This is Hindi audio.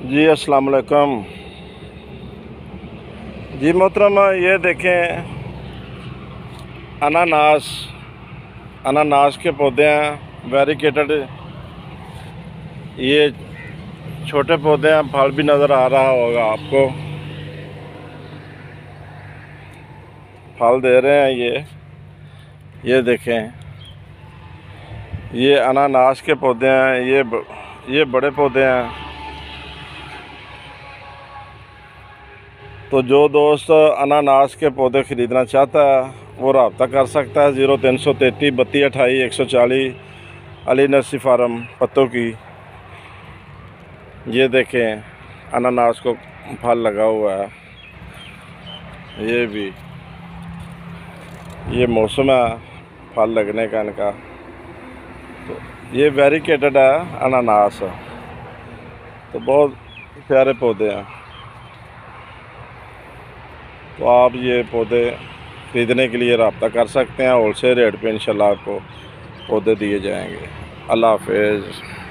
जी अस्सलाम वालेकुम। जी मोहतरम, ये देखें अनानास अनानास के पौधे हैं, वेरिकेटेड। ये छोटे पौधे हैं, फल भी नज़र आ रहा होगा आपको, फल दे रहे हैं। ये देखें, ये अनानास के पौधे हैं। ये बड़े पौधे हैं। तो जो दोस्त अनानास के पौधे ख़रीदना चाहता है वो रब्ता कर सकता है 0333 32 28 140 अली नर्सरी फार्म पत्तों की। ये देखें अनानास को फल लगा हुआ है। ये मौसम है फल लगने का इनका। तो ये वेरिकेटेड है अनानास, तो बहुत प्यारे पौधे हैं। तो आप ये पौधे ख़रीदने के लिए रब्ता कर सकते हैं। होलसेल रेट पे इंशाल्लाह आपको पौधे दिए जाएंगे। अल्लाह हाफ़िज़।